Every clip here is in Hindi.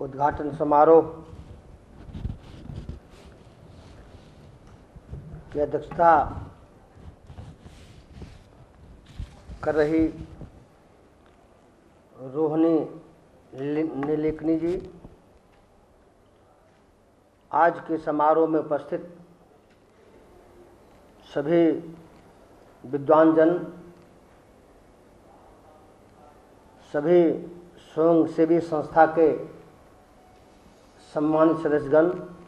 उद्घाटन समारोह की अध्यक्षता कर रही रोहिणी नीलेकनी जी, आज के समारोह में उपस्थित सभी विद्वान जन, सभी स्वयंसेवी संस्था के सम्मानित सदस्यगण,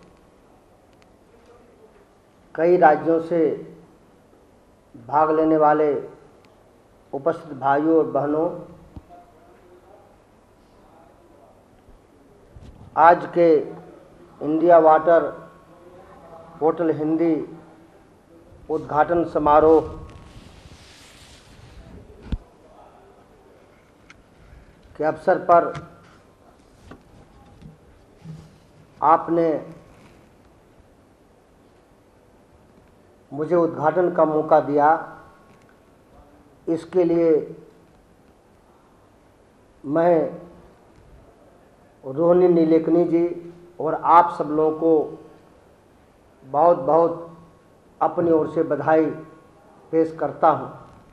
कई राज्यों से भाग लेने वाले उपस्थित भाइयों और बहनों, आज के इंडिया वाटर पोर्टल हिंदी उद्घाटन समारोह के अवसर पर आपने मुझे उद्घाटन का मौका दिया, इसके लिए मैं रोहिणी नीलेकनी जी और आप सब लोगों को बहुत बहुत अपनी ओर से बधाई पेश करता हूं।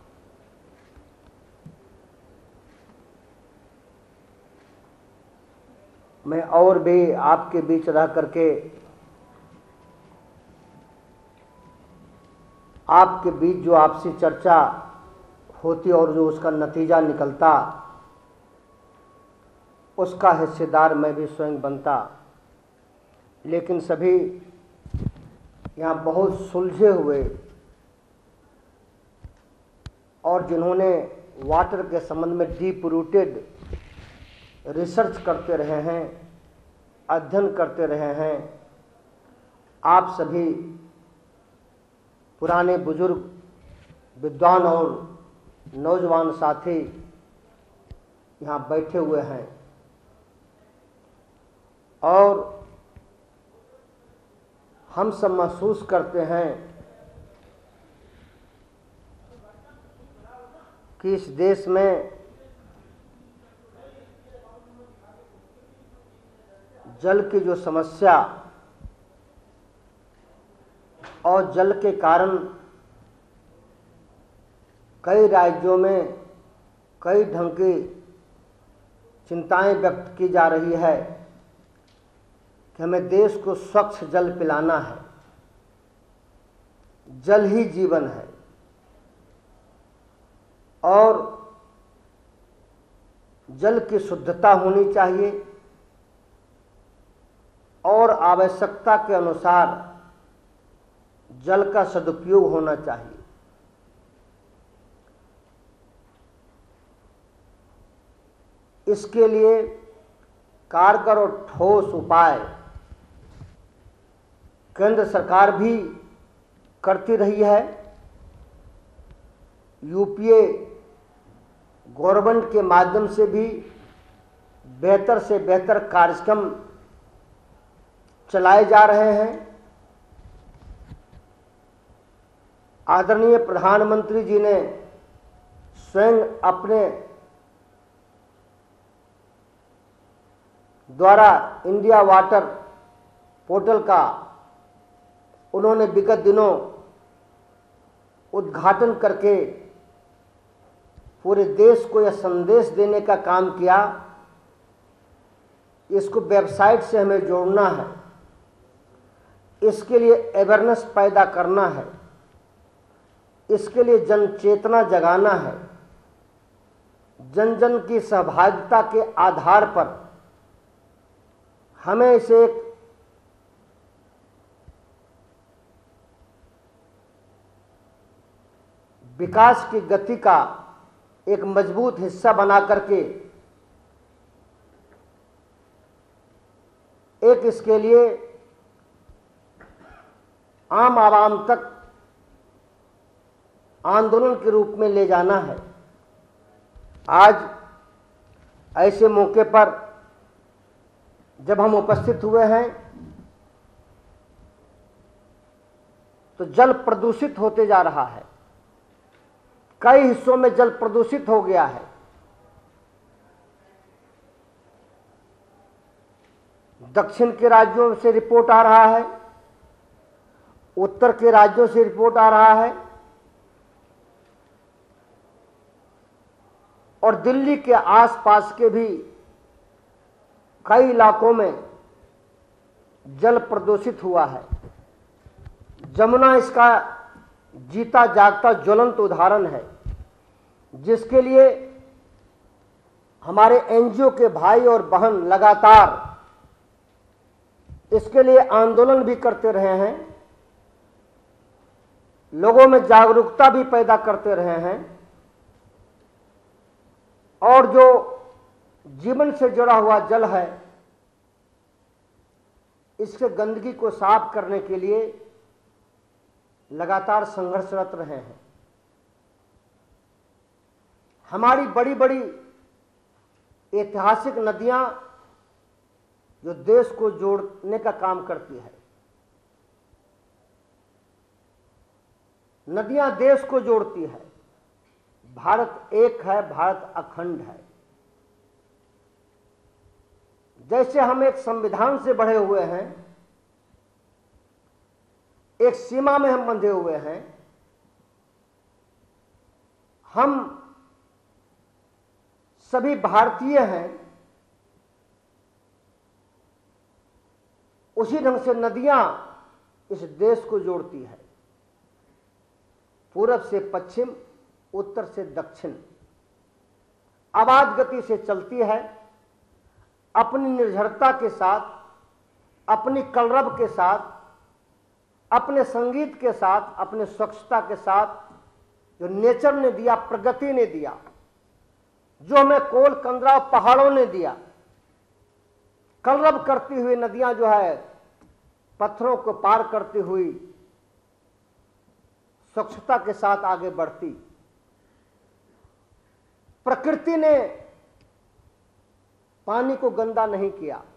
मैं और भी आपके बीच रह करके आपके बीच जो आपसी चर्चा होती और जो उसका नतीजा निकलता, उसका हिस्सेदार मैं भी स्वयं बनता। लेकिन सभी यहाँ बहुत सुलझे हुए और जिन्होंने वाटर के संबंध में डीप रूटेड रिसर्च करते रहे हैं, अध्ययन करते रहे हैं, आप सभी पुराने बुजुर्ग विद्वान और नौजवान साथी यहाँ बैठे हुए हैं और हम सब महसूस करते हैं कि इस देश में जल की जो समस्या और जल के कारण कई राज्यों में कई ढंग की चिंताएं व्यक्त की जा रही है कि हमें देश को स्वच्छ जल पिलाना है, जल ही जीवन है और जल की शुद्धता होनी चाहिए और आवश्यकता के अनुसार जल का सदुपयोग होना चाहिए। इसके लिए कारगर और ठोस उपाय केंद्र सरकार भी करती रही है। यूपीए गवर्नमेंट के माध्यम से भी बेहतर से बेहतर कार्यक्रम चलाए जा रहे हैं। आदरणीय प्रधानमंत्री जी ने स्वयं अपने द्वारा इंडिया वाटर पोर्टल का उन्होंने विगत दिनों उद्घाटन करके पूरे देश को यह संदेश देने का काम किया, इसको वेबसाइट से हमें जोड़ना है, इसके लिए अवेयरनेस पैदा करना है, इसके लिए जन चेतना जगाना है। जन जन की सहभागिता के आधार पर हमें इसे एक विकास की गति का एक मजबूत हिस्सा बना करके एक इसके लिए आम आवाम तक आंदोलन के रूप में ले जाना है। आज ऐसे मौके पर जब हम उपस्थित हुए हैं तो जल प्रदूषित होते जा रहा है, कई हिस्सों में जल प्रदूषित हो गया है। दक्षिण के राज्यों से रिपोर्ट आ रहा है, उत्तर के राज्यों से रिपोर्ट आ रहा है, और दिल्ली के आसपास के भी कई इलाकों में जल प्रदूषित हुआ है। जमुना इसका जीता जागता ज्वलंत उदाहरण है, जिसके लिए हमारे एनजीओ के भाई और बहन लगातार इसके लिए आंदोलन भी करते रहे हैं, लोगों में जागरूकता भी पैदा करते रहे हैं, और जो जीवन से जुड़ा हुआ जल है इसके गंदगी को साफ करने के लिए लगातार संघर्षरत रहे हैं। हमारी बड़ी बड़ी ऐतिहासिक नदियां जो देश को जोड़ने का काम करती है, नदियां देश को जोड़ती है। भारत एक है, भारत अखंड है। जैसे हम एक संविधान से बढ़े हुए हैं, एक सीमा में हम बंधे हुए हैं, हम सभी भारतीय हैं, उसी ढंग से नदियां इस देश को जोड़ती है। पूरब से पश्चिम, उत्तर से दक्षिण अबाध गति से चलती है, अपनी निर्झरता के साथ, अपनी कलरव के साथ, अपने संगीत के साथ, अपने स्वच्छता के साथ, जो नेचर ने दिया, प्रगति ने दिया, जो हमें कोल कंदरा पहाड़ों ने दिया। कलरव करती हुई नदियां जो है पत्थरों को पार करती हुई स्वच्छता के साथ आगे बढ़ती। प्रकृति ने पानी को गंदा नहीं किया,